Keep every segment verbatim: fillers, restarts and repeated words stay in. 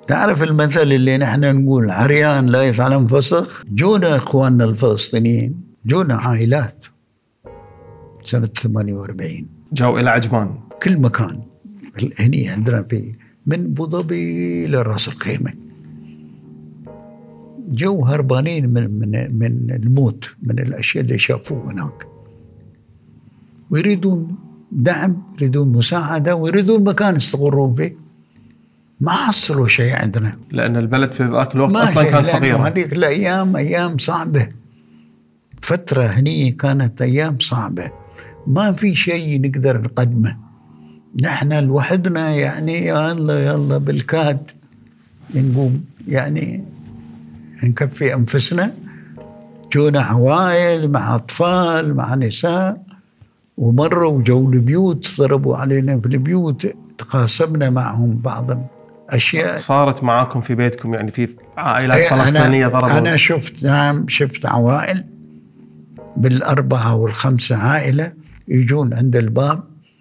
تعرف المثل اللي نحن نقول عريان لا يفعل فسخ؟ جونا إخواننا الفلسطينيين، جونا عائلات سنة ثمانية وأربعين، جو إلى عجمان كل مكان هني عندنا، في من أبو ظبي لراس الخيمة، جو هربانين من من من الموت، من الأشياء اللي شافوه هناك، ويريدون دعم، يريدون مساعدة، ويريدون مكان يستقرون فيه. ما حصلوا شيء عندنا، لأن البلد في ذاك الوقت أصلا كانت فقيرة. هذيك الأيام أيام صعبة، فترة هني كانت أيام صعبة، ما في شيء نقدر نقدمه. نحن لوحدنا يعني يلا يلا بالكاد نقوم يعني نكفي أنفسنا. جونا عوائل مع أطفال مع نساء، ومروا جو البيوت، ضربوا علينا في البيوت، تقاسمنا معهم بعض أشياء. صارت معاكم في بيتكم يعني في عائلات فلسطينية ضربوا؟ أنا شفت، نعم شفت عوائل بالأربعة والخمسة عائلة يجون عند الباب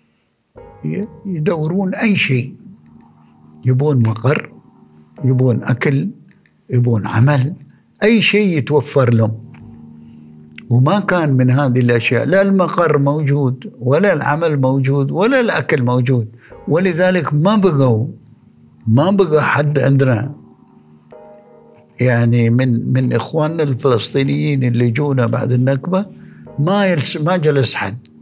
يدورون أي شيء، يبون مقر، يبون أكل، يبون عمل، أي شيء يتوفر لهم. وما كان من هذه الأشياء، لا المقر موجود ولا العمل موجود ولا الأكل موجود، ولذلك ما بقوا ما بقى حد عندنا يعني من من إخواننا الفلسطينيين اللي جونا بعد النكبة، ما ما جلس حد.